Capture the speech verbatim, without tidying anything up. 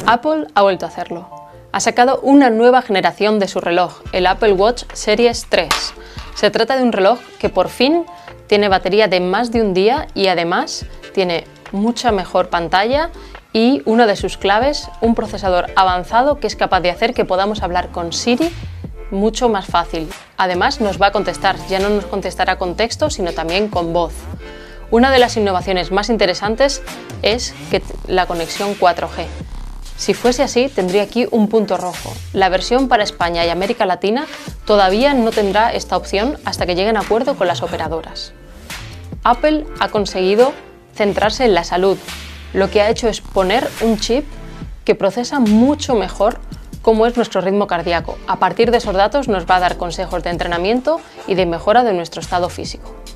Apple ha vuelto a hacerlo. Ha sacado una nueva generación de su reloj, el Apple Watch Series tres. Se trata de un reloj que por fin tiene batería de más de un día y además tiene mucha mejor pantalla y una de sus claves, un procesador avanzado que es capaz de hacer que podamos hablar con Siri mucho más fácil. Además nos va a contestar, ya no nos contestará con texto, sino también con voz. Una de las innovaciones más interesantes es que la conexión cuatro G. Si fuese así, tendría aquí un punto rojo. La versión para España y América Latina todavía no tendrá esta opción hasta que lleguen a acuerdo con las operadoras. Apple ha conseguido centrarse en la salud. Lo que ha hecho es poner un chip que procesa mucho mejor cómo es nuestro ritmo cardíaco. A partir de esos datos nos va a dar consejos de entrenamiento y de mejora de nuestro estado físico.